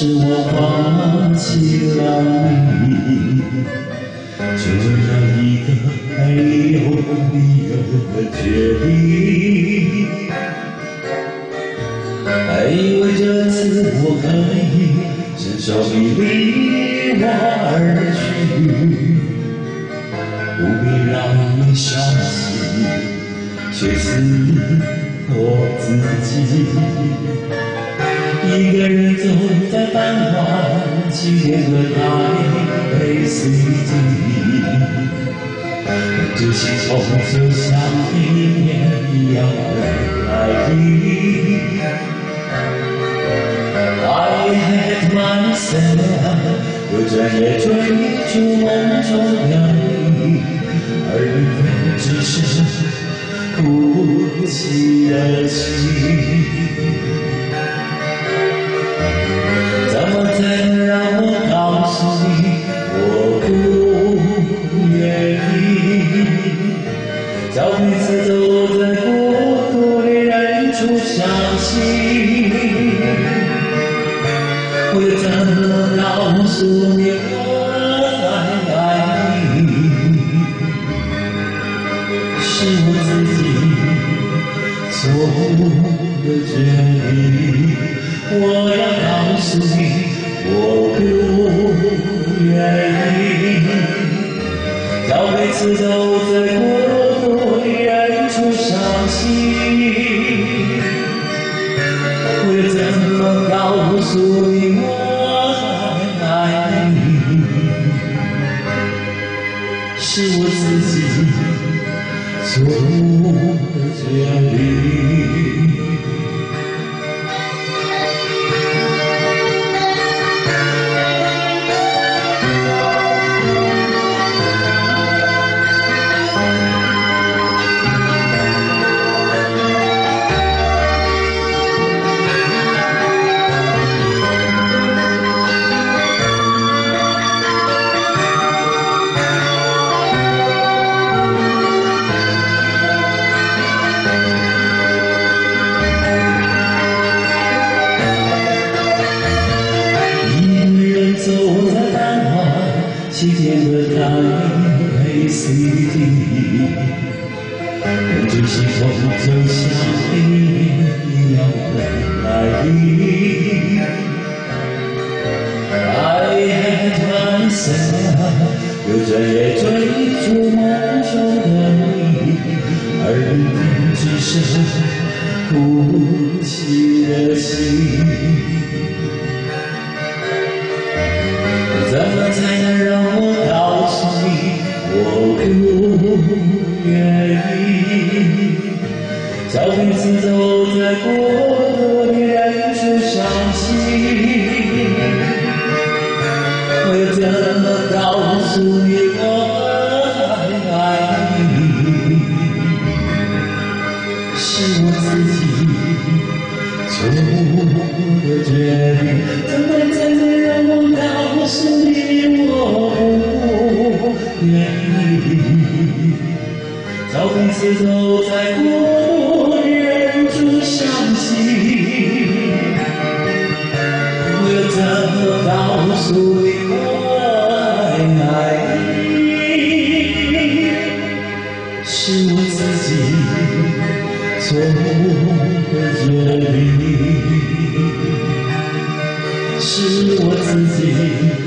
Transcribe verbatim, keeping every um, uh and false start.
是我放弃了你，就让一个没有理由的决定。还以为这次我可以承受你离我而去，不必让你伤心，却死我自己。一个人走在繁华起点的台北 C D， 这心痛就像一年一样的来临。I had myself， 我转眼追逐梦中的你，而你只是哭泣的心。怎么才能让我告诉你，我不愿意？叫彼此走在孤独里，忍住伤心。我又怎么告诉你我还爱你？是我自己错误的决定。我要告诉你，我不愿意。要彼此走在孤独里，忍住伤心。我又怎么告诉你我还爱你？是我自己错误的决定。起点的台北 C D， 跟着心痛就像一年一样的来临。I had myself， 又转眼追逐梦中的你，而你只是哭泣的心。怎么才能让我告诉你，我不愿意？叫彼此走在孤独里，忍住伤心。我又怎么告诉你我还爱你？是我自己错误的决定。怎么才能让我告诉你我不愿意？叫彼此走在孤独里，忍住伤心。我又怎么告诉你我还爱你？是我自己错误的决定。是我自己